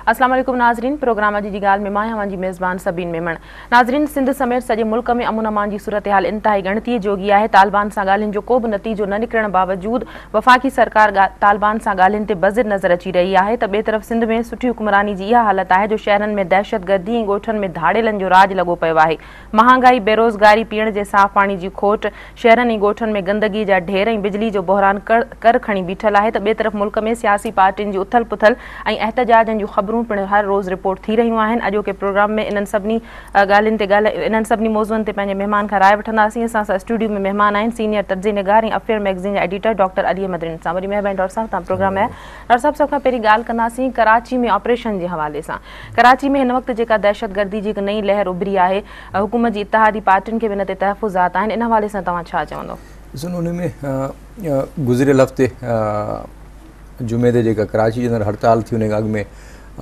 अस्सलाम वालेकुम नाज़रीन, प्रोग्राम जी गाल में मां हमारी मेज़बान सबीन मेमण। नाज़रीन, सिंध समेत सॼे मुल्क में अमन अमान की सूरत हाल इंतहाई गणती जोगी है। तालिबान से ॻाल्हियुनि जो को भी नतीजो न निकिरण बावजूद वफ़ाक़ी सरकार तालिबान से ॻाल्हियुनि ते बज़िर नज़र अची रही है। तो ॿिए तरफ़ सिंध में सुठी हुक्मरानी की इहा हालत है जो शहरनि में दहशतगर्दी ऐं ॻोठनि में धाड़ेलनि जो राज लगो पियो है। महांगाई, बेरोज़गारी, पीअण जे साफ़ पानी की खोट, शहरनि ऐं ॻोठनि में गंदगी जा ढेर ऐं बिजली जो बहरान कर खणी बीठल है। तो ॿिए तरफ़ मुल्क में सियासी पार्टियुनि जी उथल पुथल ऐं एहतजाजनि जूं ख़बरूं पिण हर रोज़ रिपोर्ट थी रहियूं आहिनि। अॼो के प्रोग्राम में इन्हनि सभिनी ॻाल्हियुनि ते इन्हनि सभिनी मौज़ुअनि ते पंहिंजे महिमान खां राय वठंदासीं। असां सां स्टूडियो में महिमान आहिनि सीनियर तर्जी निगार ऐं अफेयर मैगज़ीन जा एडिटर डॉक्टर अली अहमद रिन साहब। वरी महिरबानी डॉक्टर साहब, तव्हां प्रोग्राम में डॉक्टर साहब सभ खां पहिरीं ॻाल्हि कंदासीं कराची में ऑपरेशन जे हवाले सां। कराची में हिन वक़्तु जेका दहशतगर्दी जी हिकु नई लहर उभरी आहे, हुकूमत जी इत्तेहादी पार्टियुनि खे बि इन ते तहफ़ुज़ात आहिनि, इन हवाले सां तव्हां छा चवंदो? ॾिसो, उन में गुज़िरियल हफ़्ते जुमे ते जेका कराची जे अंदरि हड़ताल थी, उन अॻु में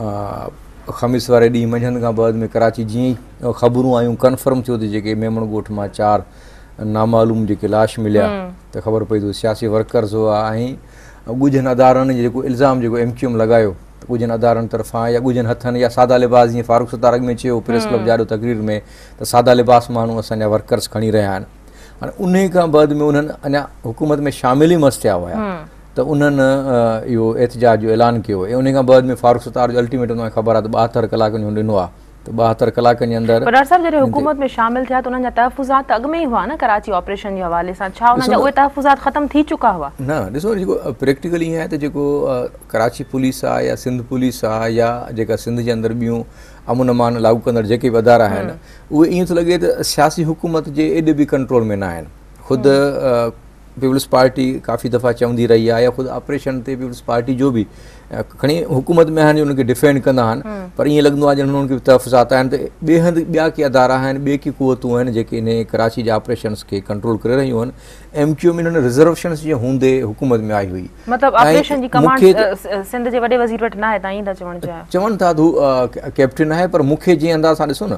ख़मीस वारे ॾींहुं मंझंदि खां बाद में कराची जीअं ई ख़बरूं आयूं, कन्फर्म थियो त जेके मेमण ॻोठ मां 4 नामालूम जेके लाश मिलिया, त ख़बर पई त सियासी वर्कर्स हुआ। ऐं ॻुझनि अदारनि जेको इल्ज़ाम जेको MQM लॻायो त ॻुझनि अदारनि तरफ़ां या ॻुझनि हथनि या सादा लिबास, जीअं फारूक सतार अॻु में चयो प्रेस क्लब जाॾो तक़रीर में त सादा लिबास माण्हू असांजा वर्कर्स खणी रहिया आहिनि। हाणे उन खां बाद में उन्हनि अञा हुकूमत में शामिल ई मस थिया हुया, त उन्हनि इहो एहतजाज जो ऐलान कयो ऐं उन खां बाद में फारूक सतार जो अल्टीमेटम तव्हांखे ख़बर आहे त 72 कलाकनि जो ॾिनो आहे। त 72 कलाकनि जे अंदरि डॉक्टर साहब जॾहिं हुकूमत में शामिल थिया त उन्हनि जा तहफ़ुज़ात अॻु में ई हुआ न कराची ऑपरेशन जे हवाले सां, छा उन्हनि जा उहे तहफ़ुज़ात ख़तम थी चुका हुआ? न, ॾिसो, जेको प्रैक्टिकली ईअं आहे त जेको कराची पुलिस आहे या सिंध पुलिस आहे या जेका सिंध जे अंदरि ॿियूं अमन अमान लागू कंदड़ जेके बि अदारा आहिनि, उहे ईअं थो लॻे त सियासी हुकूमत जे एॾे बि कंट्रोल में न आहिनि। ख़ुदि पीपल्स पार्टी काफ़ी दफ़ा चवंदी रही आहे या ख़ुदि ऑपरेशन ते पीपल्स पार्टी जो बि खणी हुकूमत में आहिनि, उनखे डिफेंड कंदा आहिनि, पर ईअं लॻंदो आहे ॼण उन्हनि खे बि तहफ़ुज़ात आहिनि। त ॿिए हंधि ॿिया के अदारा आहिनि, ॿिए की क़ुवतूं आहिनि जेके इन कराची जे ऑपरेशन्स खे कंट्रोल करे रहियूं आहिनि। MQM इन्हनि रिज़र्वेशन्स जे हूंदे हुकूमत में आई हुई, मतिलबु ऑपरेशन जी कमांड सिंध जे वॾे वज़ीर वटि न आहे, तव्हां ईअं था चवनि था त कैप्टन आहे। पर मूंखे जीअं अंदाज़ सां ॾिसो न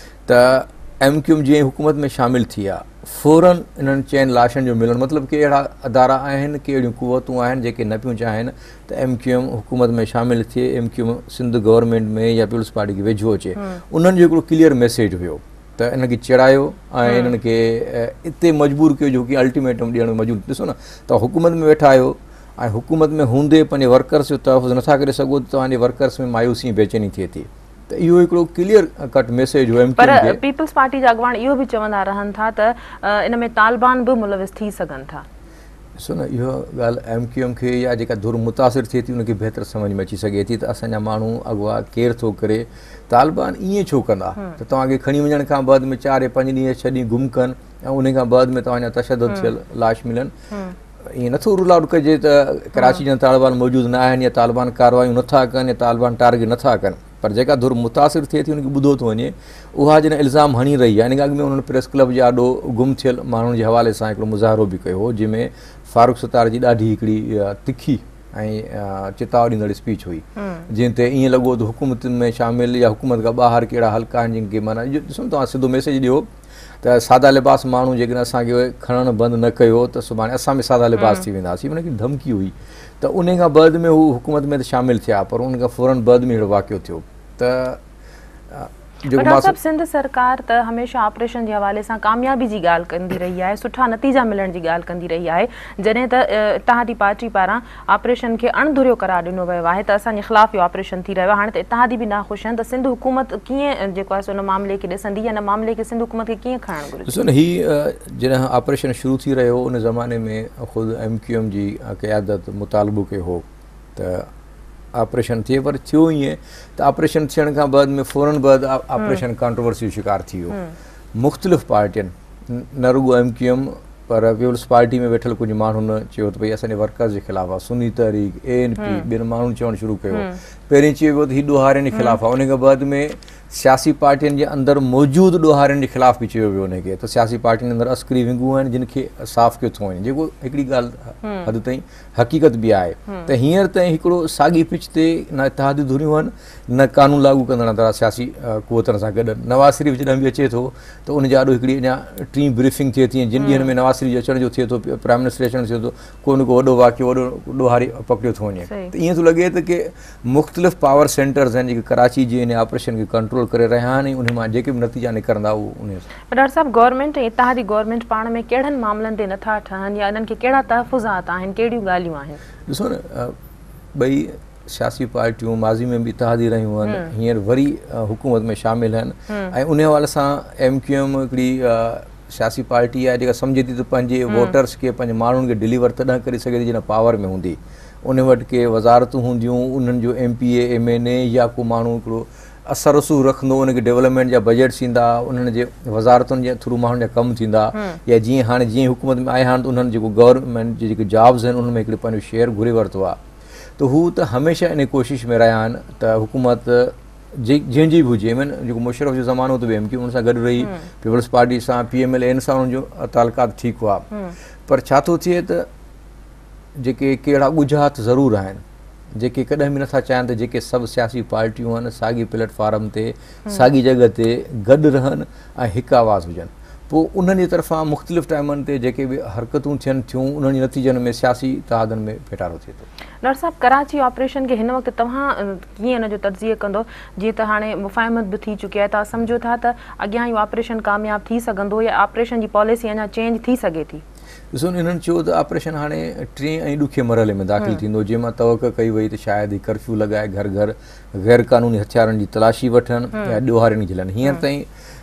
त MQM जीअं हुकूमत में शामिल थी आहे, फ़ौरन इन्हनि चइनि लाशनि जो मिलणु, मतिलबु के अहिड़ा अदारा आहिनि, के अहिड़ियूं क़ुवतूं आहिनि जेके न पियूं चाहिनि त MQM हुकूमत में शामिल थिए, MQM सिंध गवर्नमेंट में या पीपल्स पार्टी खे वेझो अचे। उन्हनि जो हिकिड़ो क्लियर मैसेज हुयो त इनखे चिड़ायो ऐं इन्हनि खे इते मजबूर कयो जो की अल्टीमेटम ॾियण में मजबूर। ॾिसो न, तव्हां हुकूमत में वेठा आहियो ऐं हुकूमत में हूंदे पंहिंजे वर्कर्स जो तहफ़ुज़ नथा करे सघो, त तव्हांजे वर्कर्स में मायूसी बेचैनी थिए थी। त इहो हिकिड़ो क्लियर कट मैसेज हो। पर पीपल्स पार्टी जा अॻवान इहो बि चवंदा रहनि था त इन में तालिबान बि मुलविस थी सघनि था। ॾिसो न, इहो ॻाल्हि MQM खे या जेका धुर मुतासिर थिए थी उनखे बहितर सम्झ में अची सघे थी त असांजा माण्हू अॻुवा केर थो करे, तालिबान ईअं छो कंदा त तव्हांखे खणी वञण खां बाद में 4 या 5 ॾींहं 6 ॾींहं गुम कनि ऐं उन खां बाद में तव्हांजा तशदुद थियल लाश मिलनि। ईअं नथो रूल आउट कजे त कराची जा तालिबान मौजूदु न आहिनि या तालिबान कार्रवायूं नथा कनि या तालिबान टारगेट नथा कनि, पर जेका धुर मुतासिर थिए थी उनखे ॿुधो थो वञे, उहा जॾहिं इल्ज़ाम हणी रही आहे। इन अॻु में उन्हनि प्रेस क्लब जे आॾो गुम थियल माण्हुनि जे हवाले सां हिकिड़ो मुज़ाहिरो बि कयो हो, जंहिंमें फारूक सतार जी ॾाढी हिकिड़ी तिखी ऐं चिताव ॾींदड़ स्पीच हुई, जंहिं ते ईअं लॻो त हुकूमतुनि में शामिल या हुकूमत खां ॿाहिरि कहिड़ा हल्का आहिनि जिन खे माना ॾिसो न, तव्हां सिधो मैसेज ॾियो त सादा लिबास माण्हू जेकॾहिं असांखे खणणु बंदि न कयो त सुभाणे असां बि सादा लिबास थी वेंदासीं, उनखे धमकी हुई। त उन खां बाद में हू हुकूमत में त शामिल थिया, पर उन खां फ़ौरन बाद में अहिड़ो वाक़ियो थियो। त डॉक्टर साहब, सिंध सरकार त हमेशा ऑपरेशन जे हवाले सां कामयाबी जी ॻाल्हि कंदी रही आहे, सुठा नतीजा मिलण जी ॻाल्हि कंदी रही आहे, जॾहिं त इत्तेहादी पार्टी पारां ऑपरेशन खे अणधुरियो करार ॾिनो वियो आहे त असांजे ख़िलाफ़ इहो ऑपरेशन थी रहियो आहे। हाणे त इत्तेहादी बि नाख़ुशि आहिनि, त सिंध हुकूमत कीअं जेको आहे उन मामले खे ॾिसंदी या इन मामले खे सिंध हुकूमत खे कीअं खणणु घुरिजे? ॾिसो न, हीअ जॾहिं ऑपरेशन शुरू थी रहियो उन ज़माने में ख़ुदि MQM जी क़यादत मुतालबो कयो हो त ऑपरेशन थिए, पर थियो ईअं त ऑपरेशन थियण खां बाद में फ़ौरन बाद ऑपरेशन कंट्रोवर्सी जो शिकार थी वियो। मुख़्तलिफ़ पार्टियुनि, न रुॻो MQM पर पीपल्स पार्टी में वेठल कुझु माण्हुनि चयो त भई असांजे वर्कर्स जे ख़िलाफ़ु आहे, सुन्नी तहरीक ANP ॿियनि माण्हुनि चवणु शुरू कयो। पहिरीं चयो वियो त हीउ ॾोहारियुनि जे ख़िलाफ़ु आहे, उन खां बाद में सियासी पार्टियुनि जे अंदरि मौजूदु ॾोहारियुनि जे ख़िलाफ़ बि चयो वियो हुनखे त सियासी पार्टियुनि अंदरि अस्करी विंगूं आहिनि जिन खे साफ़ कयो थो वञे, जेको हिकिड़ी ॻाल्हि हद ताईं हक़ीक़त बि आहे त हींअर ताईं हिकिड़ो साॻी पिच ते न इतिहादी धुरियूं आहिनि न कानून लागू कंदड़ था सियासी क़ुवतनि सां गॾु। नवाज़ शरीफ़ जॾहिं बि अचे थो त उन जा ॾाढो हिकिड़ी अञा टीं ब्रीफिंग थिए थी, जिन ॾींहंनि में नवाज़ शरीफ़ अचण जो थिए थो, प्राइम मिनिस्टर अचण थिए थो, को न को वॾो वाक़ियो वॾो ॾोहारी पकड़ियो थो वञे। त ईअं थो लॻे त की मुख़्तलिफ़ पावर सेंटर्स आहिनि जेके कराची जे इन ऑपरेशन खे कंट्रोल करे रहिया आहिनि, उन मां जेके बि नतीजा निकिरंदा उहो उन। डॉक्टर साहब, गवर्नमेंट ऐं इत्तेहादी गवर्नमेंट पाण में कहिड़नि मामलनि ते नथा ठहनि या इन्हनि खे कहिड़ा तहफ़ुज़ात आहिनि, कहिड़ियूं ॻाल्हियूं आहिनि? ॾिसो न, ॿई सियासी पार्टियूं माज़ी में बि इत्तेहादी रहियूं आहिनि, हींअर वरी हुकूमत में शामिल आहिनि ऐं उन हवाले सां MQM हिकिड़ी सियासी पार्टी आहे जेका सम्झे थी त पंहिंजे वोटर्स खे, पंहिंजे माण्हुनि खे डिलीवर तॾहिं करे सघे थी जॾहिं पावर में हूंदी। उन वटि के वज़ारतूं हूंदियूं, उन्हनि जो MPA MNA या को माण्हू हिकिड़ो असर रसूख़ रखंदो, उनखे डेवलपमेंट जा बजट्स ईंदा, उन्हनि जे वज़ारतुनि जे थ्रू माण्हुनि जा कमु थींदा, या जीअं हाणे जीअं हुकूमत में आया आहिनि त उन्हनि जेको गवर्नमेंट जे जेके जॉब्स आहिनि उनमें हिकिड़ो पंहिंजो शेयर घुरे वरितो आहे। त हू त हमेशह इन कोशिश में रहिया आहिनि त हुकूमत जंहिंजी बि हुजे, इवन जेको मुशर्रफ जो ज़मानो त बि MQ उन सां गॾु रही, पीपल्स पार्टी सां PMLN सां उन्हनि जो तालुकात ठीकु हुआ, पर छा थो थिए त जेके कहिड़ा ॻुझात ज़रूरु आहिनि जेके कॾहिं बि नथा चाहिनि त जेके सभु सियासी पार्टियूं आहिनि साॻी प्लेटफॉर्म ते साॻी जॻह ते गॾु रहनि ऐं हिकु आवाज़ हुजनि। पोइ उन्हनि जी तरफ़ां मुख़्तलिफ़ टाइमनि ते जेके बि हरकतूं थियनि थियूं उन्हनि जे नतीजनि में सियासी इत्तेहादनि में फेटारो थिए थो। डॉक्टर साहब, कराची ऑपरेशन खे हिन वक़्तु तव्हां कीअं हिन जो तज़ियो कंदो, जीअं त हाणे मुफ़ाहिमत बि थी चुकी आहे, तव्हां सम्झो था त अॻियां इहो ऑपरेशन कामयाबु थी सघंदो या ऑपरेशन जी पॉलिसी अञा चेंज थी सघे थी? ॾिसो, इन्हनि चयो त ऑपरेशन हाणे 3 ऐं ॾुखे मरहले में दाख़िल थींदो, जंहिंमां तवक़ कई वई त शायदि कर्फ्यू लॻाए घर घर गैर क़ानूनी हथियारनि जी तलाशी वठनि या ॾोहारियुनि झलनि। हींअर ताईं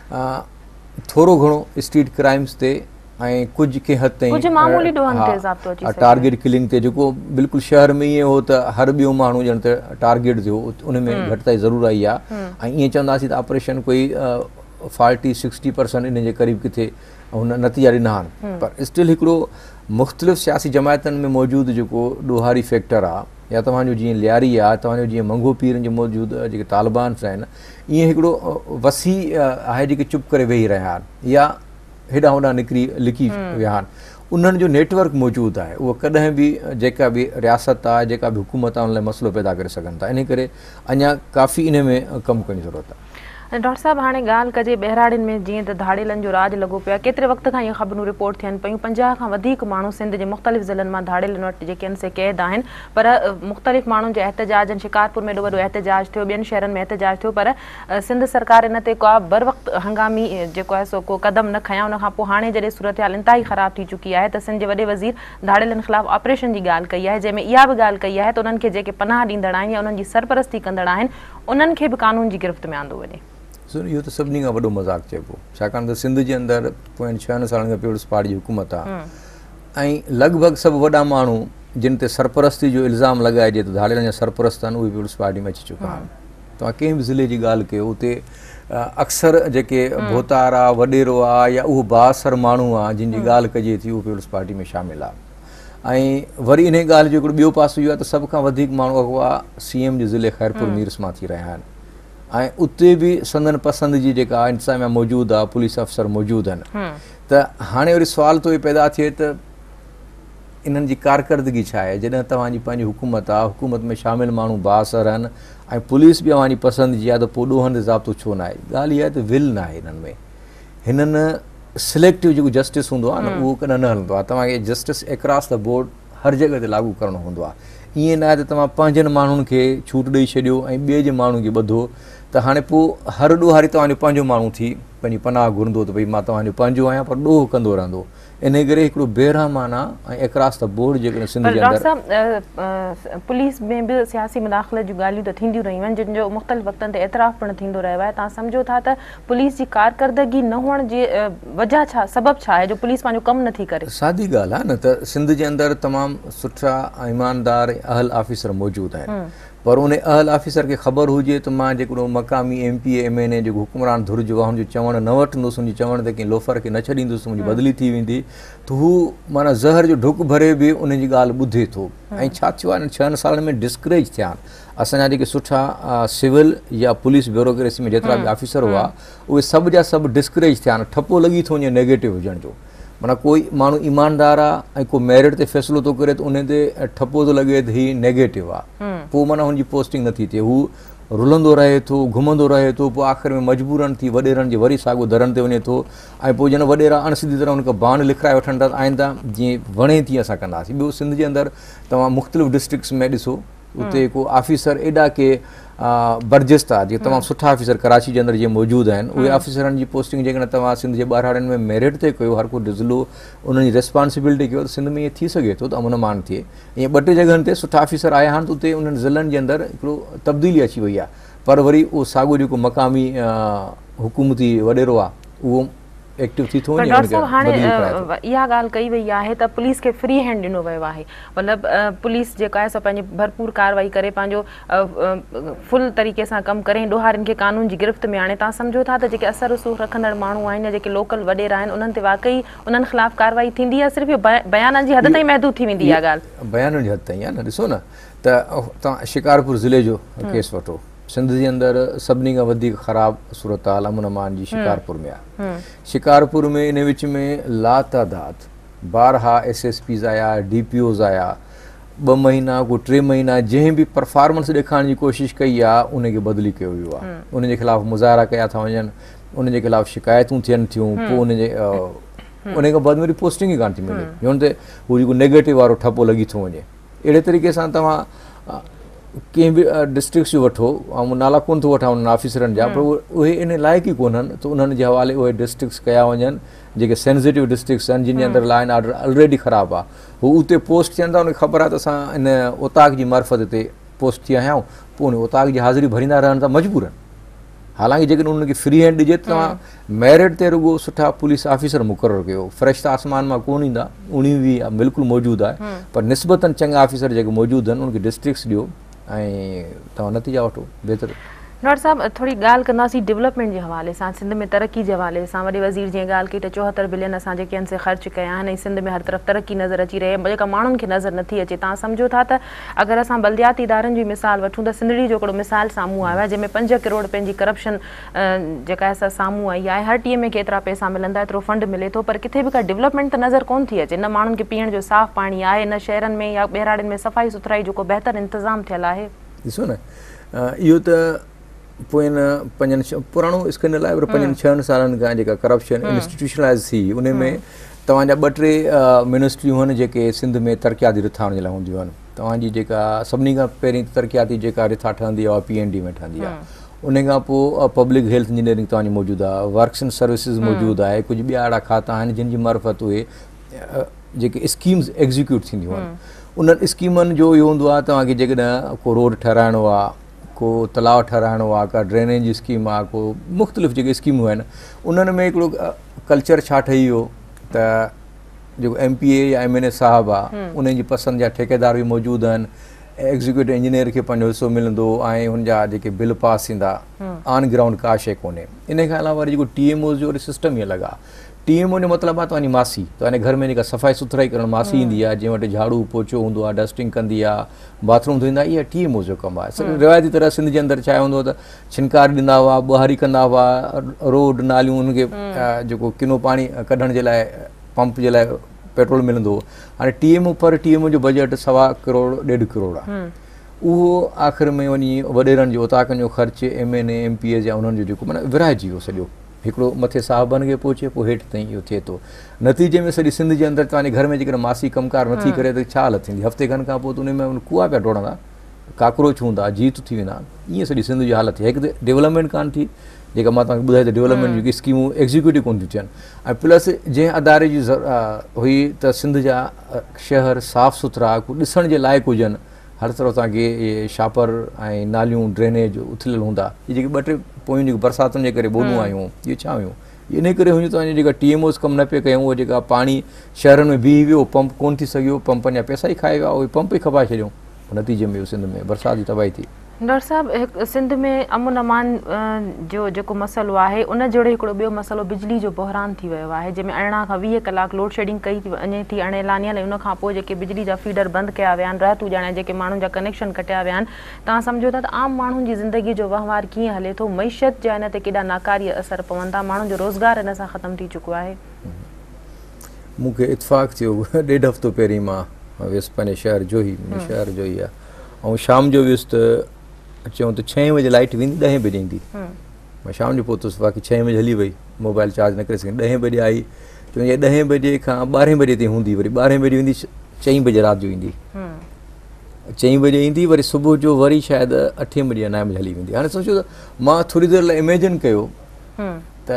थोरो घणो स्ट्रीट क्राइम्स ते ऐं कुझु कंहिं हद ताईं टारगेट किलिंग ते, जेको बिल्कुलु शहर में ईअं हो त हर ॿियो माण्हू ॼण त टारगेट थियो, उन में घटिताई ज़रूरु आई आहे। ऐं ईअं चवंदासीं त ऑपरेशन कोई 40-60% इन जे क़रीब किथे हुन नतीजा ॾिना आहिनि, पर स्टिल हिकिड़ो मुख़्तलिफ़ सियासी जमायतनि में मौजूदु जेको ॾोहारी फैक्टर आहे, या तव्हांजो जीअं लियारी आहे, तव्हांजो जीअं मंगो पीरनि जे मौजूदु जेके तालिबान्स आहिनि, ईअं हिकिड़ो वसी आहे जेके चुप करे वेही रहिया आहिनि या हेॾां होॾां निकिरी लिकी विया आहिनि। उन्हनि जो नेटवर्क मौजूदु आहे, उहो कॾहिं बि जेका बि रियासत आहे, जेका बि हुकूमत आहे, उन लाइ मसइलो पैदा करे सघनि था। इन करे अञा काफ़ी इन में कमु करण जी ज़रूरत आहे। डॉक्टर साहब, हाणे ॻाल्हि कजे बहिराड़ियुनि में, जीअं त धाड़ेलनि जो राज लॻो पियो आहे, केतिरे वक़्त खां इहे ख़बरूं रिपोर्ट थियनि पियूं, 50 खां वधीक माण्हू सिंध जे मुख़्तलिफ़ ज़िलनि मां धाड़ेलनि वटि जेके आहिनि से क़ैद आहिनि, पर मुख़्तलिफ़ माण्हुनि जे एहतजाजनि, शिकारपुर में एॾो वॾो एहतजाज थियो, ॿियनि शहरनि में एहतजाज थियो, पर सिंध सरकार इन ते का बर वक़्तु हंगामी जेको आहे सो को क़दम न खयां। उनखां पोइ हाणे जॾहिं सूरत हाल इंतिहाई ख़राबु थी चुकी आहे त सिंध जे वॾे वज़ीर धाड़ेलनि ख़िलाफ़ ऑपरेशन जी ॻाल्हि कई आहे, जंहिंमें इहा बि ॻाल्हि कई आहे त उन्हनि खे जेके पनाह ॾींदड़ आहिनि या उन्हनि जी सरपरस्ती कंदड़ आहिनि उन्हनि खे बि कानून जी गिरफ़्त में आंदो वञे। इहो त सभिनी खां वॾो मज़ाक़ चइबो, छाकाणि त सिंध जे अंदरि पोयनि 6 सालनि खां पीपल्स पार्टी जी हुकूमत आहे ऐं लॻभॻि सभु वॾा माण्हू जिन ते सरपरस्ती जो इल्ज़ाम लॻाइजे त धाड़ेलनि जा सरपरस्त आहिनि, उहे पीपल्स पार्टी में अची चुका आहिनि। तव्हां कंहिं बि ज़िले जी ॻाल्हि कयो, उते अक्सर जेके भोतार आहे, वॾेरो आहे या उहो बासर माण्हू आहे जिन जी ॻाल्हि कजे थी, उहो पीपल्स पार्टी में शामिल आहे। ऐं वरी इन ॻाल्हि जो हिकिड़ो ॿियो पासो इहो आहे त सभ खां वधीक माण्हू अॻुवा CM जे ज़िले ख़ैरपुर मीर्स मां थी रहिया आहिनि ऐं उते बि संदन पसंदि जी जेका इंतज़ामिया मौजूदु आहे, पुलिस अफ़सर मौजूदु आहिनि। त हाणे वरी सुवाल तो इहो पैदा थिए त इन्हनि जी कारकर्दगी छा आहे, जॾहिं तव्हांजी पंहिंजी हुकूमत आहे, हुकूमत में शामिल माण्हू बासर आहिनि ऐं पुलिस बि अव्हांजी पसंदि जी आहे, त पोइ ॾोहनि ते ज़ाब्तो छो न आहे? ॻाल्हि इहा आहे त विल न आहे हिननि में। हिननि सिलेक्टिव जेको जस्टिस हूंदो आहे न, उहो कॾहिं न हलंदो आहे। तव्हांखे जस्टिस अक्रॉस द बोर्ड हर जॻह ते लागू करणो हूंदो आहे। ईअं न आहे त तव्हां पंहिंजनि माण्हुनि खे छूट ॾेई छॾियो ऐं ॿिए जे माण्हू खे ॿधो, त हाणे पोइ हर ॾोहारी तव्हांजो पंहिंजो माण्हू थी पंहिंजी पनाह घुरंदो त भई मां तव्हांजो पंहिंजो आहियां, पर ॾोह कंदो रहंदो। इन करे हिकिड़ो बेरहमाना ऐं अक्रॉस द बोर्ड जेकॾहिं सिंध जे अंदरि पुलिस में बि सियासी मुदाख़लत जूं ॻाल्हियूं त थींदियूं रहियूं आहिनि, जिन जो मुख़्तलिफ़ वक़्तनि ते एतिराफ़ पिणु थींदो रहियो आहे। तव्हां सम्झो था त पुलिस जी कारकर्दगी न हुअण जी वजह छा, सबबु छा आहे जो पुलिस पंहिंजो कमु नथी करे? सादी ॻाल्हि आहे न त सिंध जे अंदरि तमामु सुठा ईमानदार अहल ऑफिसर मौजूदु आहिनि, पर उन अहल ऑफिसर खे ख़बर हुजे त मां जेको मक़ामी MPA MNA जेको हुकुमरान धुर जो आहे हुनजो चवणु न वठंदुसि, हुनजी चवण ते कंहिं लोफर खे न छॾींदुसि, मुंहिंजी बदिली थी वेंदी, त हू माना ज़हर जो ढुक भरे बि उन जी ॻाल्हि ॿुधे थो। ऐं छा थियो आहे, 6 सालनि में डिस्करेज थिया आहिनि। असांजा जेके सुठा सिविल या पुलिस ब्यूरोक्रेसी में जेतिरा बि ऑफिसर हुआ उहे सभु जा सभु डिस्करेज थिया आहिनि। ठपो लॻी थो वञे नेगेटिव हुजण जो, माना कोई माण्हू ईमानदार आहे ऐं को मेरिट ते फ़ैसिलो थो करे त उन ते ठपो थो लॻे त हीउ नेगेटिव आहे, पोइ माना हुनजी पोस्टिंग नथी थिए, हू रुलंदो रहे थो, घुमंदो रहे थो, पोइ आख़िर में मजबूरन थी वॾेरनि जे वरी साॻियो दरनि ते वञे थो ऐं पोइ ॼण वॾेरा अणसिधी तरह हुनखे बांड लिखाए वठनि था, आईंदा जीअं वणे तीअं असां कंदासीं। ॿियो सिंध जे अंदरि तव्हां मुख़्तलिफ़ डिस्ट्रिक्ट्स में ॾिसो, उते को ऑफिसर एॾा के बर्जस्त आहे, जीअं तमामु सुठा ऑफिसर कराची जे अंदरि जीअं मौजूदु आहिनि, उहे ऑफिसरनि जी पोस्टिंग जेकॾहिं तव्हां सिंध जे ॿारहाड़नि में मेरिट ते कयो, हर को ज़िलो उन्हनि जी रिस्पॉन्सिबिलिटी कयो, त सिंध में ईअं थी सघे थो त अमन मान थिए। ईअं ॿ टे जॻहनि ते सुठा ऑफिसर आया आहिनि त उते उन्हनि ज़िलनि जे अंदरि हिकिड़ो तब्दीली अची वई आहे, पर वरी उहो साॻियो जेको मक़ामी हुकूमती वॾेरो आहे उहो एक्टिव थी थो वञे। डॉक्टर साहब हाणे इहा ॻाल्हि कई वई आहे त पुलिस खे फ्री हैंड ॾिनो वियो आहे, मतिलबु पुलिस जेका आहे सो पंहिंजी भरपूर कार्रवाई करे पंहिंजो फुल तरीक़े सां कमु करे ॾोहारियुनि खे कानून जी गिरफ़्त में आणे। तव्हां सम्झो था त जेके असर रसूख़ रखंदड़ माण्हू आहिनि या जेके लोकल वॾेरा आहिनि उन्हनि ते वाक़ई उन्हनि ख़िलाफ़ कार्रवाई थींदी आहे, सिर्फ़ु बयाननि जी हद ताईं महदूद थी वेंदी आहे ॻाल्हि? बयाननि जी हद ताईं आहे न। ॾिसो न त तव्हां शिकारपुर ज़िले जो केस वठो, सिंध जे अंदरि सभिनी खां वधीक ख़राबु सूरत हाल अमन अमान जी शिकारपुर में आहे। शिकारपुर में इन विच में लातादाद 12 SSPs आया, DPOs आया, 2 महीना को 3 महीना जंहिं बि परफॉर्मेंस ॾेखारण जी कोशिशि कई आहे उनखे बदिली कयो वियो आहे, उनजे ख़िलाफ़ु मुज़ाहिरा कया था वञनि, उनजे ख़िलाफ़ु शिकायतूं थियनि थियूं, पोइ उन खां बाद वरी पोस्टिंग ई कान थी मिले, छो त हू जेको नेगेटिव वारो ठपो लॻी थो वञे। अहिड़े तरीक़े सां तव्हां कंहिं बि डिस्ट्रिक्ट्स जो वठो, ऐं नाला कोन थो वठां उन्हनि ऑफिसरनि जा, पर उहे इन लाइक़ु ई कोन्हनि त उन्हनि जे हवाले उहे डिस्ट्रिक्ट्स कया वञनि जेके सेंसिटिव डिस्ट्रिक्ट्स आहिनि, जिन जे अंदरि लॉ एंड ऑर्डर ऑलरेडी ख़राबु आहे, हू उते पोस्ट थियनि था, उनखे ख़बर आहे त असां इन उताक जी मार्फत ते पोस्ट थी आया आहियूं, पोइ उन उताक जी हाज़िरी भरींदा रहनि था मजबूरनि। हालांकि जेकॾहिं उनखे फ्री हैंड ॾिजे त तव्हां मेरिट ते रुॻो सुठा पुलिस ऑफिसर मुक़ररु कयो, फ्रेश त आसमान मां कोन ईंदा, उणिवीह बि बिल्कुलु मौजूदु आहे, पर निस्बतनि चङा ऑफिसर जेके मौजूदु आहिनि उनखे डिस्ट्रिक्ट्स ॾियो ऐं तव्हां नतीजा वठो बहितर। डॉक्टर साहब थोड़ी ॻाल्हि कंदासीं डेवलपमेंट जे हवाले सां, सिंध में तरक़ी जे हवाले सां। वॾे वज़ीर जीअं ॻाल्हि कई त 74 बिलियन असां जेके आहिनि से ख़र्च कया आहिनि ऐं सिंध में हर तरफ़ तरक़ी नज़र अची रही आहे, जेका माण्हुनि खे नज़र नथी अचे। तव्हां सम्झो था त अगरि असां बल्दियाती इदारनि जी मिसाल वठूं त सिंधड़ी जो हिकिड़ो मिसाल साम्हूं आयो आहे जंहिंमें 5 करोड़ पंहिंजी करप्शन जेका आहे साम्हूं आई आहे। हर टीम में केतिरा पैसा मिलंदा, एतिरो फंड मिले थो, पर किथे बि का डेवलपमेंट त नज़र कोन थी अचे। न माण्हुनि खे पीअण जो साफ़ पाणी आहे, न शहरनि में या ॿेराड़ियुनि में सफ़ाई सुथराई जो को बहितर इंतज़ाम थियल आहे। ॾिसो न, इहो त पोइ इन 5 पुराणो स्कैंडल आहे, पर 5-6 सालनि खां जेका करप्शन इंस्टीट्यूशनलाइज़ थी, उन में तव्हांजा 2-3 मिनिस्ट्रियूं आहिनि जेके सिंध में तरक़ियाती रिथा जे लाइ हूंदियूं आहिनि। तव्हांजी जेका सभिनी खां पहिरीं तरक़ियाती जेका रिथा ठहंदी आहे PND में ठहंदी आहे, उन खां पोइ पब्लिक हेल्थ इंजीनियरिंग तव्हांजी मौजूदु आहे, वर्क्स एंड सर्विसिस मौजूदु आहे, कुझु ॿिया अहिड़ा खाता आहिनि जिन जी मार्फत उहे जेके स्कीम्स एग्ज़ीक्यूट थींदियूं आहिनि। उन्हनि स्कीमनि जो इहो हूंदो आहे तव्हांखे जेकॾहिं को रोड ठहिराइणो आहे, को तलाउ ठहिराइणो आहे, का ड्रेनेज जी स्कीम आहे, को मुख़्तलिफ़ जेके स्कीमूं आहिनि, उन्हनि में हिकिड़ो कल्चर छा ठही वियो त जेको MPA या MNA साहिबु आहे उन्हनि जी पसंदि जा ठेकेदार बि मौजूदु आहिनि, एग्ज़ीक्यूटिव इंजीनियर खे पंहिंजो हिसो मिलंदो ऐं हुनजा जेके बिल पास थींदा, ऑन ग्राउंड का शइ कोन्हे। इन खां अलावा वरी जेको TMO जो वरी सिस्टम ईअं लॻा, TMO जो मतिलबु आहे तव्हांजी मासी, तव्हांजे घर में जेका सफ़ाई सुथराई करणु मासी ईंदी आहे, जंहिं वटि झाड़ू पोचो हूंदो आहे, डस्टिंग कंदी आहे, बाथरूम धोईंदा, इहा TMO जो कमु आहे। रिवायती तरह सिंध जे अंदरि छा हूंदो त छिनकार ॾींदा हुआ, ॿुहारी कंदा हुआ, रोड नालियूं उनखे जेको किनो पाणी कढण जे लाइ पंप जे लाइ पेट्रोल मिलंदो हो। हाणे TMO जो बजट 1.25 करोड़ 1.5 करोड़ आहे। उहो आख़िर में वञी वॾेरनि जो उताकनि जो ख़र्चु MNA MPA या उन्हनि जो जेको माना विराइजी वियो सॼो, हिकिड़ो मथे साहिबनि खे पहुचे, पोइ हेठि ताईं इहो थिए थो। नतीजे में सॼी सिंध जे अंदरि तव्हांजे घर में जेकॾहिं मासी कमकार नथी करे त छा हालत थींदी, हफ़्ते खनि खां पोइ त उन में कुआ पिया डोड़ंदा, काकरोच हूंदा, जीत थी वेंदा, ईअं सॼी सिंध जी हालत थी। हिकु त डेवलपमेंट कान थी, जेका मां तव्हांखे ॿुधाए त डेवलपमेंट जेकी स्कीमूं एग्ज़ीक्यूटिव कोन थियूं थियनि, ऐं प्लस जंहिं अदारे जी हुई त सिंध जा शहर साफ़ सुथरा को ॾिसण जे लाइक़ु हुजनि, हर तरफ़ तव्हांखे इहे शापर ऐं नालियूं ड्रेनेज उथियल हूंदा, इहे जेके 2-3 पोयूं जेके बरसातुनि जे करे ॿोॾूं आयूं, इहे छा हुयूं, इन करे हुयूं तव्हांजी जेका TMOs कमु न पिया कयूं, उहो जेका पाणी शहरनि में बीह वियो, पंप कोन थी सघियो, पंपनि जा पैसा ई खाए विया, उहे पंप ई खपाए छॾियूं, नतीजे में सिंध में बरसाति जी तबाही थी। डॉक्टर साहब सिंध में अमन अमान जो जेको मसलो आहे उन जहिड़ो हिकिड़ो ॿियो मसलो बिजली जो बहरान थी वियो आहे जंहिंमें 18 खां 20 कलाक लोड शेडिंग कई वञे थी अणेलानियल ऐं उन खां पोइ जेके बिजली जा फीडर बंदि कया विया आहिनि राति ॼाणे जेके माण्हुनि जा कनेक्शन कटिया विया आहिनि तव्हां सम्झो था त आम माण्हुनि जी ज़िंदगी जो वहिंवार कीअं हले थो मईशत जा हिन ते केॾा नाकारी असर पवनि था माण्हुनि जो रोज़गार हिन सां ख़तमु थी चुको आहे मूंखे इतफ़ाक़ थियो 1.5 हफ़्तो पहिरीं मां वियुसि पंहिंजे शहर जो ई आहे ऐं शाम जो वियुसि त चऊं त 6 बजे लाइट वेंदी 10 बजे ईंदी मां शाम जो पहुतुसि बाक़ी 6 बजे हली वई मोबाइल चार्ज न करे सघंदी 10 बजे आई चऊं 10 बजे खां 12 बजे ताईं हूंदी वरी 12 बजे वेंदी 4 बजे राति जो ईंदी 4 बजे ईंदी वरी सुबुह जो वरी शायदि 8 बजे या 9 बजे हली वेंदी हाणे सोचो त मां थोरी देरि लाइ इमेजिन कयो त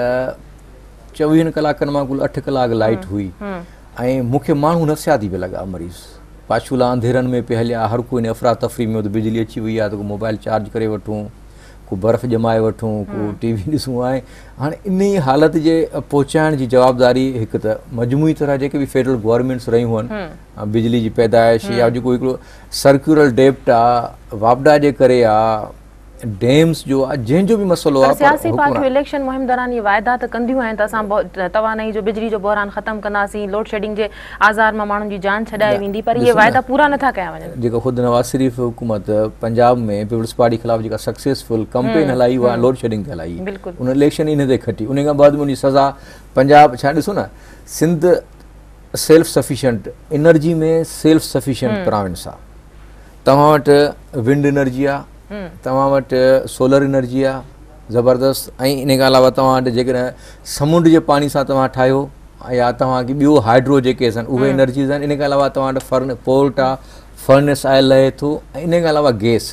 24 कलाकनि मां कुल 8 कलाक लाइट हुई ऐं मूंखे माण्हू नसिया थी पिया लॻा मरीज़ पाछूला अंधेरनि में पिया हलिया हर कोई अफ़रा तफ़री में बिजली अची वई आहे त को मोबाइल चार्ज करे वठूं को बर्फ़ ॼमाए वठूं को टीवी ॾिसूं ऐं हाणे इन ई हालत जे पहुचाइण जी जवाबदारी हिकु त मजमूई तरह जेके बि फेडरल गवर्नमेंट्स रहियूं आहिनि बिजली जी पैदाइश या जेको हिकिड़ो सर्कुलर डेप्ट आहे वापडा जे करे आहे डैम्स जो आहे जंहिंजो बि मसलो आहे सियासी पार्टियूं इलेक्शन मुहिम दौरान ये वाइदा त कंदियूं आहिनि त असां तवानाई जो बिजली जो बहरान ख़तमु कंदासीं लोड शेडिंग जे आज़ार मां माण्हुनि जी जान छॾाए वेंदी पर ये वाइदा पूरा नथा कया वञनि जेका ख़ुदि नवाज़ शरीफ़ हुकूमत पंजाब में पीपल्स पार्टी ख़िलाफ़ जेका सक्सेसफुल कैंपेन हलाई उहा लोड शेडिंग ते हलाई उन इलेक्शन इन ते खटी उन खां बाद में उनजी सज़ा पंजाब छा ॾिसो न सिंध सेल्फ सफिशिएंट एनर्जी में सेल्फ सफिशिएंट प्रोविंस आहे तव्हां वटि विंड एनर्जी आहे तव्हां वटि सोलर एनर्जी आहे ज़बरदस्त ऐं इन खां अलावा तव्हां वटि जेकॾहिं समुंड जे पाणी सां तव्हां ठाहियो या तव्हांखे ॿियो हाइड्रो जेके आहिनि उहे एनर्जीज़ आहिनि इन खां अलावा तव्हां वटि पोर्ट आहे फर्नेस आयल लहे थो ऐं इन खां अलावा गैस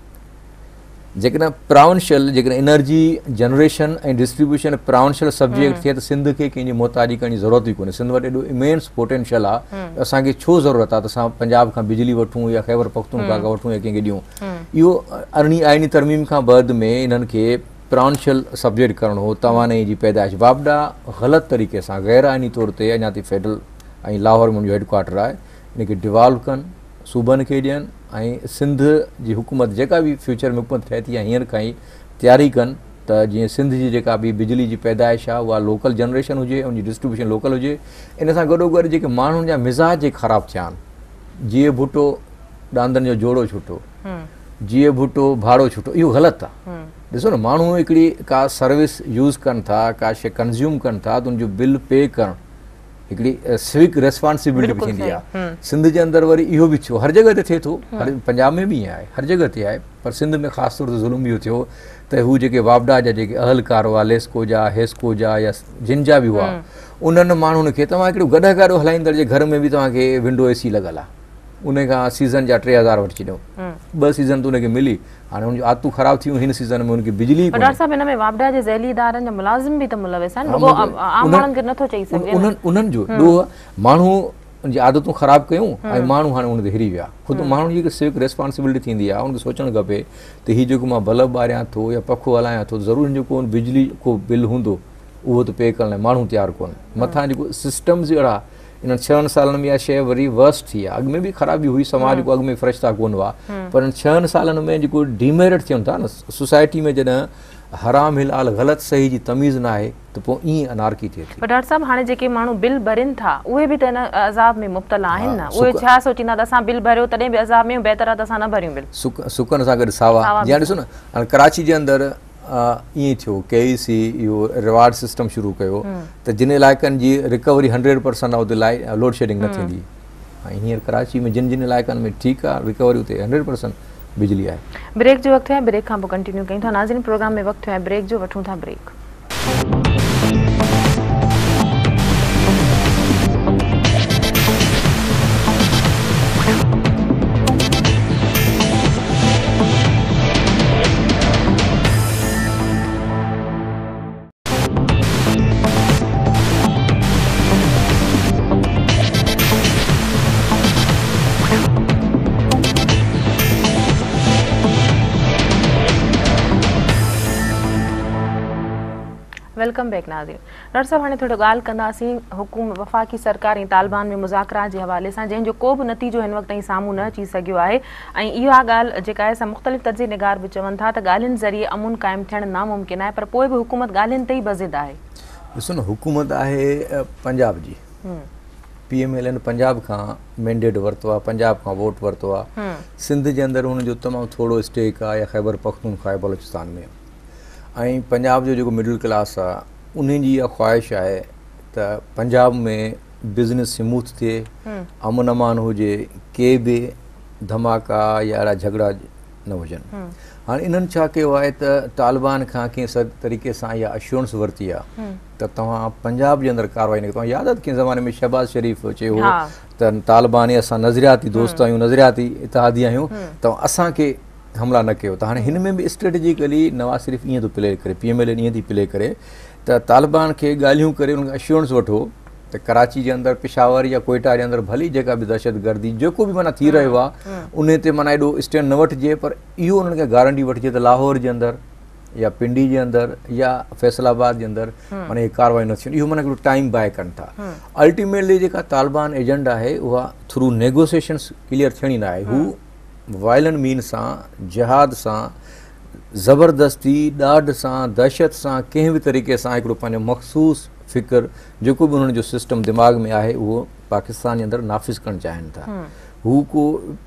जेकॾहिं प्राउंशियल जेकॾहिं एनर्जी जनरेशन ऐं डिस्ट्रीब्यूशन प्राउंशियल सब्जेक्ट थिए त सिंध खे कंहिंजी मोहताजी करण जी ज़रूरत ई कोन्हे सिंध वटि एॾो इमेंस पोटेंशियल आहे असांखे छो ज़रूरत आहे त असां पंजाब खां बिजली वठूं या ख़ैबर पख्तूनख्वा खां वठूं या कंहिंखे ॾियूं इहो अरिड़हीं आइनी तरमीम खां बाद में इन्हनि खे प्राउंशियल सब्जेक्ट करणो हो तवानाई जी पैदाइश वापडा ग़लति तरीक़े सां गैर आइनी तौर ते अञा ताईं फेडरल ऐं लाहौर में मुंहिंजो हेडक्वाटर आहे इनखे डिवॉल्व कनि सूबनि खे ॾियनि ऐं सिंध जी हुकूमत जेका बि फ्यूचर में हुकूमत थिए थी या हींअर खां ई तयारी कनि त जीअं सिंध जी जेका बि बिजली जी पैदाइश आहे उहा लोकल जनरेशन हुजे उनजी डिस्ट्रीब्यूशन लोकल हुजे इन सां गॾोगॾु जेके माण्हुनि जा मिज़ाज जे ख़राबु थिया आहिनि जीअं भुटो ॾांदनि जो जोड़ो छुटो जीअं भुटो भाड़ो छुटो इहो ग़लति आहे ॾिसो न माण्हू हिकिड़ी का सर्विस यूज़ कनि था का शइ कंज़्यूम कनि था त उनजो बिल पे करणु हिकिड़ी सिविक रेस्पॉन्सिबिलिटी बि थींदी आहे सिंध जे अंदरि वरी इहो बि थियो हर जॻह ते थिए थो पंजाब में बि ईअं आहे हर जॻह ते आहे पर सिंध में ख़ासि तौर ते ज़ुल्म इहो थियो त हू जेके वापडा जा जेके अहलकार हुआ लेस्को जा हेस्को जा या जिन जा बि हुआ उन्हनि माण्हुनि खे तव्हां हिकिड़ो गॾु गाॾो हलाईंदड़ जे घर में बि तव्हांखे विंडो AC लॻल आहे उन खां सीज़न जा 3000 वठी छॾियो 2 सीज़न त उनखे मिली हाणे हुनजो आदतूं ख़राबु थियूं हिन सीज़न में उनखे बिजली डॉक्टर साहब हिन में वापडा जे ज़ैली इदारनि जा मुलाज़िम बि त मुलविस आहिनि आम माण्हुनि खे नथो चई सघे उन्हनि जो ॾोह माण्हू जी आदतूं ख़राबु कयूं ऐं माण्हू हाणे उन ते हिरी विया ख़ुदि माण्हुनि जी हिकु सिविक रेस्पॉन्सिबिलिटी थींदी आहे उनखे सोचणु खपे त हीउ जेको मां बल्ब ॿारियां थो या पखो हलायां थो ज़रूरु जेको बिजली को बिल हूंदो उहो त पे करण लाइ माण्हू तयारु कोन्हे मथां जेको सिस्टम्स अहिड़ा इन्हनि 6 सालनि में इहा शइ वरी वर्स्ट थी आहे अॻु में बि ख़राबी हुई समाज को अॻु में फ़रिश्ता कोन हुआ पर इन 6 सालनि में जेको डीमेरिट थियनि था न सोसाइटी में जॾहिं हराम हिलाल ग़लति सही जी तमीज़ न आहे त पोइ ईअं अनारकी थिए थी पर डॉक्टर साहब हाणे जेके माण्हू बिल भरनि था उहे बि त हिन अज़ाब में मुब्तला आहिनि न उहे छा सोचींदा त असां बिल भरियो तॾहिं बि अज़ाब में बहितर आहे त असां न भरियूं बिल सुकनि सां गॾु सावा जीअं ॾिसो न हाणे कराची जे अंदरि ईअं थियो KEC इहो रिवार्ड सिस्टम शुरू कयो त जिन इलाइक़नि जी रिकवरी 100% आहे उते लोड शेडिंग न थींदी ऐं हींअर कराची में जिन इलाइक़नि में ठीकु आहे रिकवरी उते 100% बिजली आहे ब्रेक जो वक़्तु आहे ब्रेक खां पोइ कंटिन्यू कयूं था नाज़रीन प्रोग्राम में वक़्तु आहे ब्रेक जो वठूं था ब्रेक वेलकम बैक नाज़रीन। डॉक्टर साहब हाणे थोरो ॻाल्हि कंदासीं वफ़ाक़ी सरकार ऐं तालिबान में मुज़ाकरात जे हवाले सां, जंहिंजो को बि नतीजो हिन वक़्त ताईं साम्हूं न अची सघियो आहे ऐं इहा ॻाल्हि जेका आहे मुख़्तलिफ़ तर्ज़े निगार बि चवनि था त ॻाल्हियुनि ज़रिए अमुन क़ाइमु थियणु नामुमकिन आहे, पर पोइ बि हुकूमत ॻाल्हियुनि ते ई बज़िद आहे। ॾिसो न, हुकूमत आहे पंजाब जी, PMLN पंजाब खां मैंडेट वरितो आहे, पंजाब खां वोट वरितो आहे। सिंध जे अंदरि हुनजो तमामु थोरो स्टेक आहे या ख़ैबर पख्तूनख्वा बलोचिस्तान में, ऐं पंजाब जो जेको मिडिल क्लास आहे उन जी इहा ख़्वाहिश आहे त पंजाब में बिज़नेस स्मूथ थिए, अमन अमान हुजे, के बि धमाका या अहिड़ा झगड़ा न हुजनि। हाणे इन्हनि छा कयो आहे त तालिबान खां कंहिं सभु तरीक़े सां इहा अश्योरेंस वरिती आहे त तव्हां पंजाब जे अंदरि कार्रवाई न कयो। तव्हां यादि आहे कंहिं ज़माने में शहबाज़ शरीफ़ चयो हो त तालिबान असां नज़रियाती दोस्त आहियूं, नज़रियाती इतिहादी आहियूं, तव्हां असांखे हमला न कयो। त हाणे हिन में बि स्ट्रेटेजिकली नवाज़ शरीफ़ ईअं थो प्ले करे, PMLN ईअं थी प्ले करे त तालिबान खे ॻाल्हियूं करे उनखे अश्योरेंस वठो त कराची जे अंदरि, पिशावर या कोयटा जे अंदरि भली जेका बि दहशतगर्दी जेको बि माना थी रहियो आहे उन ते माना एॾो स्टैंड न वठिजे, पर इहो उन्हनि खे गारंटी वठिजे त लाहौर जे अंदरि या पिंडी जे अंदरि या फैसलाबाद जे अंदरि माना इहे कार्रवाई न थियनि। इहो माना हिकिड़ो टाइम बाय कनि था। अल्टीमेटली जेका तालिबान एजेंडा आहे उहा थ्रू नेगोसिएशन्स क्लियर थियणी न आहे। हू वायलेंट मीन सां, जिहाद सां, ज़बरदस्ती, ॾाढ सां, दहशत सां, कंहिं बि तरीक़े सां हिकिड़ो पंहिंजो मख़सूस फ़िक्र जेको बि उन्हनि जो सिस्टम दिमाग़ में आहे उहो पाकिस्तान जे अंदरि नाफ़िज़ करणु चाहिनि था। हू को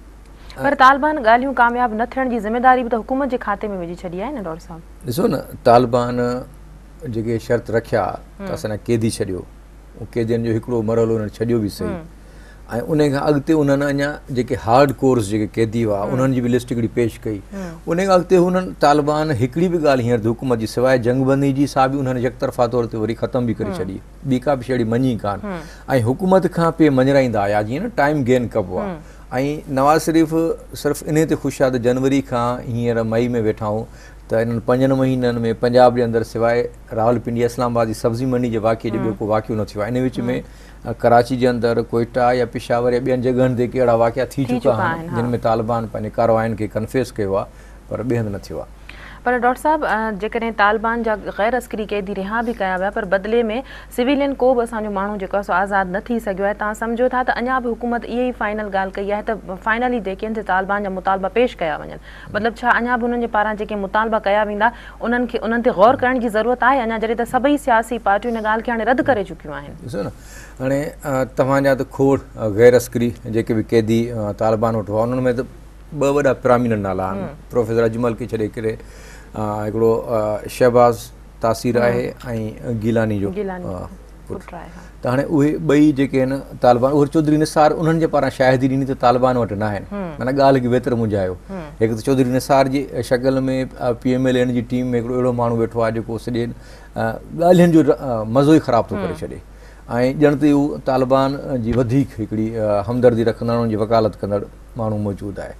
पर तालिबान ॻाल्हियूं कामयाबु न थियण जी ज़िमेदारी बि त हुकूमत जे खाते में विझी छॾी आहे न डॉक्टर साहब। ॾिसो न, तालिबान जेके शर्त रखिया त असां कैदी छॾियो, कैदियुनि जो हिकिड़ो मरहलो उन्हनि छॾियो बि सही, ऐं उन खां अॻिते उन्हनि अञा जेके हार्ड कोर्स जेके कैदी हुआ उन्हनि जी बि लिस्ट हिकिड़ी पेश कई। उन खां अॻिते हुननि तालिबान हिकिड़ी बि ॻाल्हि हींअर हुकूमत जी सवाइ जंगबंदी जी सा बि उन्हनि यकतरफ़ा तौर ते वरी ख़तमु बि करे छॾी, ॿी का बि शइ मञी कान, ऐं हुकूमत खां पे मञराईंदा आया जीअं न टाइम गेन कबो आहे। ऐं नवाज़ शरीफ़ सिर्फ़ु इन ते ख़ुशि आहे त जनवरी खां हींअर मई में वेठा आहियूं त इन्हनि 5 महीननि में पंजाब जे अंदरि सवाइ रावलपिंडी इस्लामाबाद जी सब्ज़ी मंडी जे वाक़े जो ॿियो को वाक़ियो न थियो आहे। इन विच में कराची जे अंदरि, कोयटा या पिशावर या ॿियनि जॻहियुनि ते कहिड़ा वाक़िया थी चुका आहिनि जिन में तालिबान पंहिंजे कार्रवाइनि खे कन्फेस कयो आहे, पर ॿिए हंधि न थियो आहे। पर डॉक्टर साहब, जेकॾहिं तालिबान जा गैर अस्करी कैदी रिहा बि कया विया, पर बदिले में सिविलियन को बि असांजो माण्हू जेको आहे सो आज़ादु न थी सघियो आहे, तव्हां सम्झो था त अञा बि हुकूमत इहा ई फाइनल ॻाल्हि कई आहे त फाइनली जेके आहिनि तालिबान जा मुतालबा पेश कया वञनि? मतिलबु छा अञा बि उन्हनि जे पारां जेके मुतालबा कया वेंदा उन्हनि ते गौर करण जी ज़रूरत आहे अञा, जॾहिं त सभई सियासी पार्टियूं हिन ॻाल्हि खे हाणे रद्द करे चुकियूं आहिनि? ॾिसो न, हाणे तव्हांजा त खोड़ गैर अस्करी जेके बि कैदी तालिबान वटि हुआ उन्हनि में त 2 वॾा पिरामिनेंट नाला आहिनि। प्रोफेसर अजमल खे छॾे करे हिकिड़ो शहबाज़ तासीर आहे ऐं गिलानी जो पुटु। त हाणे उहे ॿई जेके आहिनि तालिबान, उहे चौधरी निसार उन्हनि जे पारां शाहिदी ॾिनी त तालिबान वटि न आहिनि, माना ॻाल्हि खे वेतर मुंझायो। हिकु त चौधरी निसार जी शक्ल में PMLN जी टीम में हिकिड़ो अहिड़ो माण्हू वेठो आहे जेको सॼे ॻाल्हियुनि जो मज़ो ई ख़राबु थो करे छॾे, ऐं ॼण त हू तालिबान जी वधीक हिकिड़ी हमदर्दी रखंदड़ उन्हनि जी वकालत कंदड़ माण्हू मौजूदु आहे।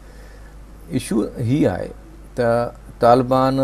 इशू हीअ आहे त तालिबान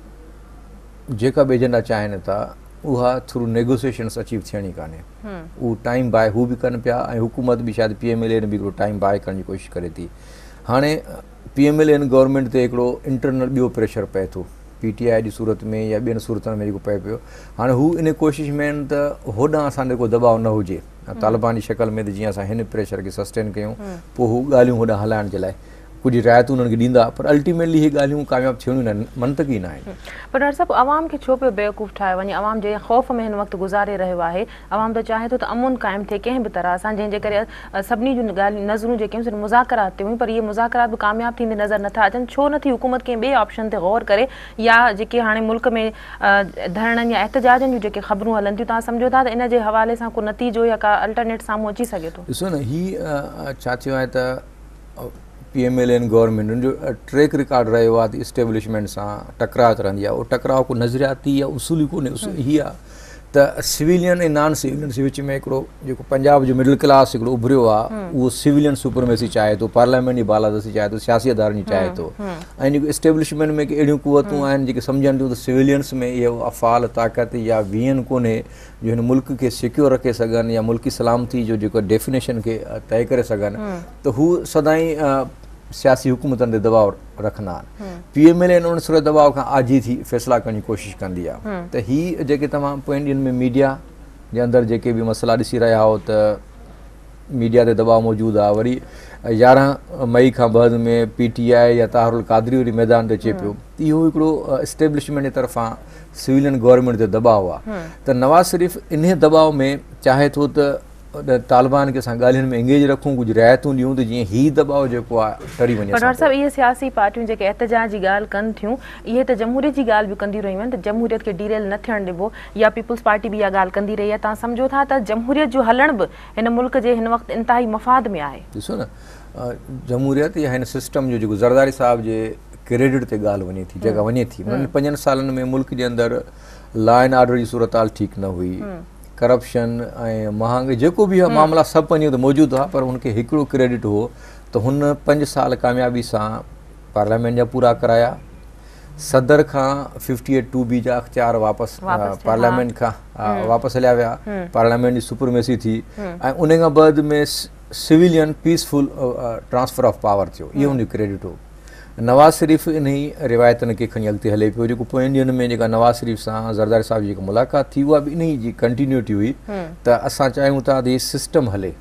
जेका बि एजेंडा चाहिनि था उहा थ्रू नेगोसिएशन्स अचीव थियणी कान्हे, उहो टाइम बाय हू बि कनि पिया ऐं हुकूमत बि शायदि PMLN बि हिकिड़ो टाइम बाय करण जी कोशिशि करे थी। हाणे PMLN गवर्नमेंट ते हिकिड़ो इंटरनल ॿियो प्रेशर पए थो, PTI जी सूरत में या ॿियनि सूरतनि में जेको पए पियो। हाणे हू इन कोशिशि में आहिनि त होॾां असांजो को दबाव न हुजे तालिबान जी शक्ल में, त जीअं असां हिन प्रेशर खे सस्टेन कयूं, पोइ हू ॻाल्हियूं होॾां हलाइण जे लाइ कुझु रिआयतूं उन्हनि खे ॾींदा, पर अल्टीमेटली इहे ॻाल्हियूं कामयाबु थियणियूं न, मंतकी न आहिनि। पर डॉक्टर साहब, अवाम खे छो पियो बेवकूफ़ ठाहे वञे? अवाम जे ख़ौफ़ में हिन वक़्तु गुज़ारे रहियो आहे। अवाम त चाहे थो त अमुन क़ाइमु थिए कंहिं बि तरह सां, जंहिंजे करे सभिनी जूं ॻाल्हियूं नज़रूं जेके आहिनि मुज़ाकरात ते हुयूं, पर इहे मुज़ाकरात बि कामयाबु थींदे नज़र नथा अचनि। छो नथी हुकूमत कंहिं ॿिए ऑप्शन ते गौर करे, या जेके हाणे मुल्क में धरणनि या एहतजाजनि जूं जेके ख़बरूं हलनि थियूं, तव्हां सम्झो था त इन जे हवाले सां को नतीजो या का अल्टरनेट साम्हूं अची सघे थो? ॾिसो न, हीअ छा थियो आहे त PMLN गवर्नमेंट जो ट्रैक रिकॉर्ड रहियो आहे त इस्टेब्लिशमेंट सां टकरात रहंदी आहे। उहो टकराव को नज़रियाती या उसूली कोन्हे, हीअ आहे त सिविलियन ऐं नॉन सिविलियन जे विच में हिकिड़ो जेको पंजाब जो मिडिल क्लास हिकिड़ो उभरियो आहे, उहो सिविलियन सुपरमेसी चाहे थो, पार्लियामेंट जी बालादस्ती चाहे थो, सियासी अदारनि जी चाहे थो, ऐं जेको इस्टेब्लिशमेंट में अहिड़ियूं कुवतूं आहिनि जेके सम्झनि थियूं त सिविलियंस में इहो अफ़ाल ताक़त या वियन कोन्हे जो हिन मुल्क खे सिक्योर रखे सघनि या मुल्की सलामती जो जेको डेफिनेशन खे तय करे सघनि, त हू सदाईं सियासी हुकूमतनि ते दबाव रखंदा आहिनि। PML उन सूरत दबाव खां आजी थी फ़ैसिला करण जी कोशिशि कंदी आहे। त हीअ जेके तव्हां पोयनि ॾींहंनि में मीडिया जे अंदरि जेके बि मसइला ॾिसी रहिया हो त मीडिया ते दबाव मौजूदु आहे। वरी 11 मई खां बाद में PTI या ताहरुल क़ादरी वरी मैदान ते अचे पियो। इहो हिकिड़ो इस्टेब्लिशमेंट जे तरफ़ां सिविलियन गवर्नमेंट ते दबाव आहे। त नवाज़ शरीफ़ इन दबाव में चाहे थो त तालिबान खे असां ॻाल्हियुनि में एंगेज रखूं, कुझु रिआयतूं ॾियूं त जीअं हीउ दबाव जेको आहे टरी वञे। डॉक्टर साहब, इहे सियासी पार्टियूं जेके एहतजाज जी ॻाल्हि कनि थियूं, इहे त जमहूरियत जी ॻाल्हि बि कंदी रहियूं आहिनि त जमहूरियत खे डीरेल न थियणु ॾिबो, या पीपल्स पार्टी बि इहा ॻाल्हि कंदी रही आहे। तव्हां सम्झो था त जमहूरियत जो हलण बि हिन मुल्क जे हिन वक़्तु इंतिहाई मफ़ाद में आहे? ॾिसो न, जमहूरियत या हिन सिस्टम जो जेको ज़रदारी साहिब जे क्रेडिट ते ॻाल्हि वञे थी, जॻह वञे थी, उन्हनि 5 सालनि में मुल्क जे अंदरि लॉ एंड ऑर्डर जी सूरत हाल ठीकु न हुई, करप्शन ऐं महांगाई जेको बि आहे मामला सभु पंहिंजो त मौजूदु हुआ, पर हुनखे हिकिड़ो क्रेडिट हो त हुन 5 साल कामयाबी सां पार्लियामेंट जा पूरा कराया, सदर खां 58(2)B जा अख़्तियार वापसि पार्लियामेंट खां वापसि हलिया विया, पार्लियामेंट जी सुपरमेसी थी, ऐं उन खां बाद में civilian peaceful transfer of power थियो। इहो हुनजो क्रेडिट हो। नवाज़ शरीफ़ इन ई रिवायतनि खे खणी अॻिते हले पियो। जेको पोयनि ॾींहंनि में जेका नवाज़ शरीफ़ सां ज़रदारी साहिब जी जेका मुलाक़ात थी, उहा बि इन ई जी कंटिन्यूटी हुई त असां चाहियूं था त हीउ सिस्टम हले,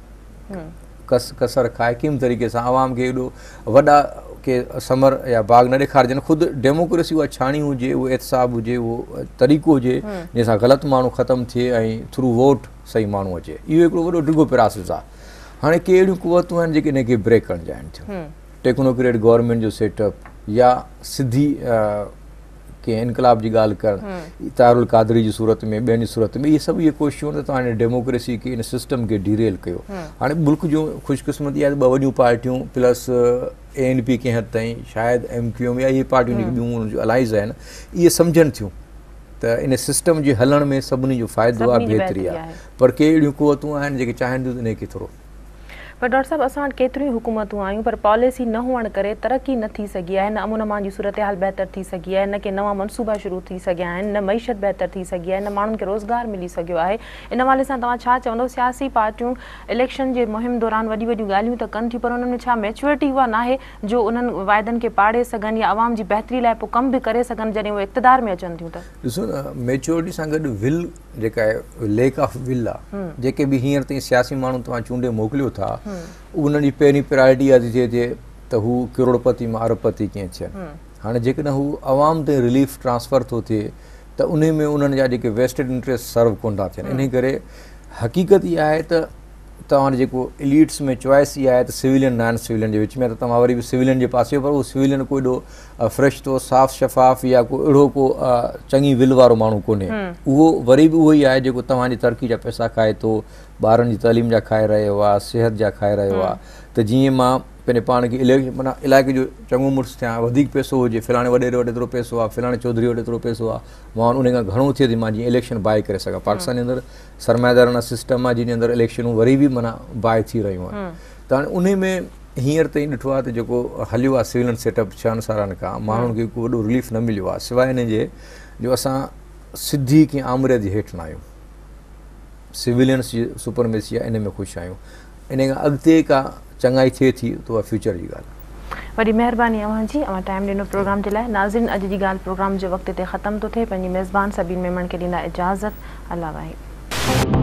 कसर खाए कीअं तरीक़े सां आवाम खे एॾो वॾा के समर या बाग न ॾेखारिजनि। ख़ुदि डेमोक्रेसी उहा छाणी हुजे, उहो एहतसाब हुजे, उहो तरीक़ो हुजे जंहिंसां ग़लति माण्हू ख़तमु थिए ऐं थ्रू वोट सही माण्हू अचे। इहो हिकिड़ो वॾो डिघो प्रोसेस आहे। हाणे के अहिड़ियूं कुवतूं आहिनि जेके इनखे ब्रेक करणु चाहिनि थियूं। टेक्नोक्रेट गवर्नमेंट जो सेटअप या सिधी के इनकलाब जी ॻाल्हि करणु, तारुल क़ादरी जी सूरत में, ॿियनि जी सूरत में, इहे सभु इहे कोशिशूं त तव्हां हिन डेमोक्रेसी खे, इन सिस्टम खे डीरेल कयो। हाणे मुल्क जूं ख़ुशकिस्मती आहे त 2 वॾियूं पार्टियूं प्लस ANP कंहिं हद ताईं, शायदि MQM या इहे पार्टियूं जेके ॿियूं जो अलाइज़ आहिनि, इहे सम्झनि थियूं त इन सिस्टम जे हलण में सभिनी जो फ़ाइदो आहे, बहितरी आहे। पर के अहिड़ियूं कुवतूं आहिनि जेके चाहिनि थियूं त इनखे थोरो। पर डॉक्टर साहब, असां वटि केतिरियूं हुकूमतूं आयूं, पर पॉलिसी न हुअण करे तरक़ी न थी सघी आहे, न अमन अमान जी सूरत हाल बहितर थी सघी आहे, न के नवां मनसूबा शुरू थी सघिया आहिनि, न मईशत बहितर थी सघी आहे, न माण्हुनि खे रोज़गार मिली सघियो आहे। इन हवाले सां तव्हां छा चवंदो? सियासी पार्टियूं इलेक्शन जे मुहिम दौरान वॾियूं वॾियूं ॻाल्हियूं त कनि थियूं, पर उन्हनि में छा मैच्योरिटी उहा नाहे जो उन्हनि वाइदनि खे पाड़े सघनि या आवाम जी बहितरी लाइ पोइ कमु बि करे सघनि जॾहिं उहे इक़्तिदार में अचनि थियूं? त ॾिसो न, मैच्योरिटी सां गॾु विल जेका आहे, लेक ऑफ विल आहे। जेके बि हींअर ताईं सियासी माण्हू तव्हां चूंडे मोकिलियो था, उन्हनि जी पहिरीं प्रायोरिटी इहा थी थिए त हू करोड़पति मां अरबपति कीअं थियनि। हाणे जेकॾहिं हू आवाम ते रिलीफ ट्रांसफर थो थिए त उन में उन्हनि जा जेके वेस्टेड इंट्रस्ट सर्व कोन था थियनि। इन करे हक़ीक़त इहा आहे त तव्हां जेको इलीट्स में चॉइस इहा आहे त सिविलियन नॉन सिविलियन जे विच में, त तव्हां वरी बि सिविलियन जे पासे, पर उहो सिविलियन को एॾो फ्रेश थो, साफ़ शफ़ाफ़ या को अहिड़ो को चङी विल वारो माण्हू कोन्हे। उहो वरी बि उहो ई आहे जेको तव्हांजी तरक़ी जा पैसा खाए थो, ॿारनि जी तालीम जा खाए रहियो आहे, सिहत जा खाए रहियो आहे। त जीअं मां पंहिंजे पाण खे माना इलाइक़े जो चङो मुड़ुसु थियां, वधीक पैसो हुजे, फलाणे वॾे वटि एतिरो पैसो आहे, फलाणे चौधरी वटि एतिरो पैसो आहे, मां उन खां घणो थिए त मां जीअं इलेक्शन बाए करे सघां। पाकिस्तान जे अंदरि सरमाएदाराना सिस्टम आहे जंहिंजे अंदरि इलेक्शनूं वरी बि माना बाए थी रहियूं आहिनि। त हाणे उन में हींअर ताईं ॾिठो आहे त जेको हलियो आहे सिविलियन सेटअप 6 सालनि खां, माण्हुनि खे को वॾो रिलीफ न मिलियो आहे, सवाइ हिन जे जो असां सिधी कंहिं आमरे जे हेठि न आहियूं। सिविलियन्स जी सुपरमेसी आहे, इन में ख़ुशि आहियूं। इन खां अॻिते का चङाई थिए थी त उहा फ्यूचर जी ॻाल्हि। वॾी महिरबानी अव्हां जी, अव्हां टाइम ॾिनो प्रोग्राम जे लाइ। नाज़रीन, अॼु जी ॻाल्हि प्रोग्राम जे वक़्त ते ख़तमु थो थिए। पंहिंजी मेज़बान सबिन मेमण खे ॾींदा इजाज़त। अल्लाह वाहे।